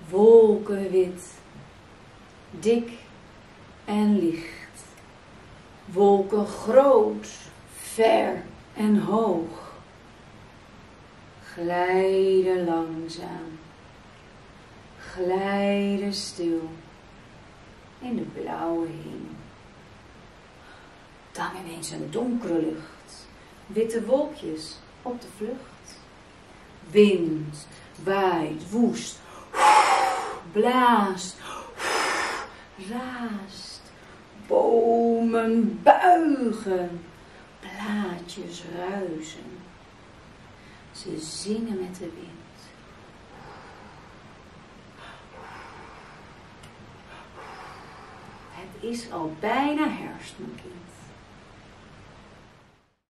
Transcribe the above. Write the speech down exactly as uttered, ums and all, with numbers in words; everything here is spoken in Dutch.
Wolkenwit, dik en licht. Wolken groot, ver en hoog. Glijden langzaam, glijden stil in de blauwe hemel. Dan ineens een donkere lucht, witte wolkjes op de vlucht. Wind waait woest, blaast, raast. Bomen buigen, blaadjes ruisen. Ze zingen met de wind. Het is al bijna herfst, mijn kind.